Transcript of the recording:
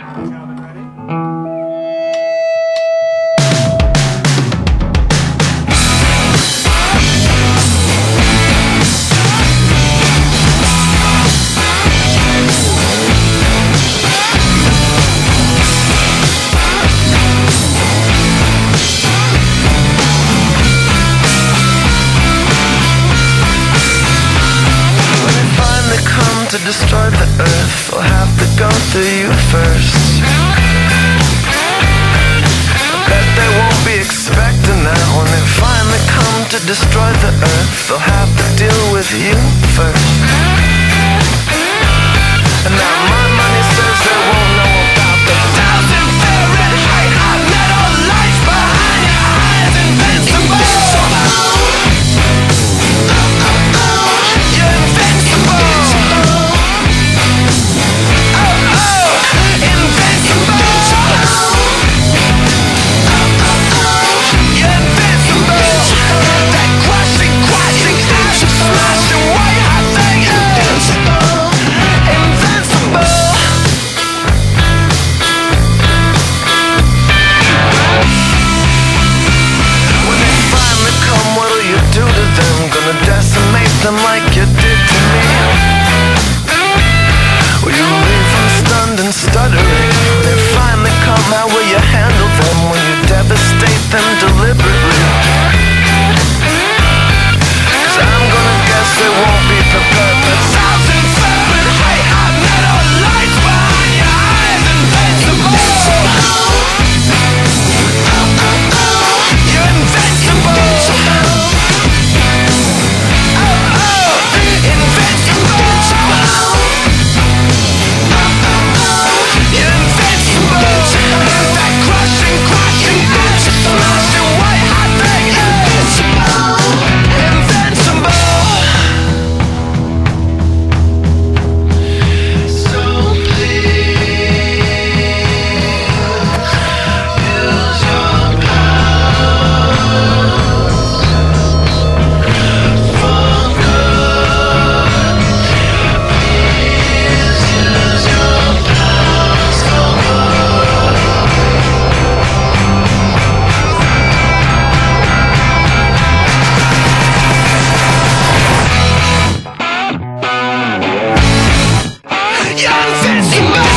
Gentlemen, ready? To destroy the earth, they'll have to go through you first. I bet they won't be expecting that. When they finally come to destroy the earth, they'll have to deal with you first. And now my money says they won't know about the 1,000 Fahrenheit hot metal lights behind your eyes. Invincible. You're invincible. Them like you did to me. Will you leave them stunned and stuttering? They finally come, how will you handle them when you devastate them deliberately? 'Cause I'm gonna guess they won't be prepared for 1,000 Fahrenheit hot metal lights behind your eyes. Invincible. You're invincible. You're invincible.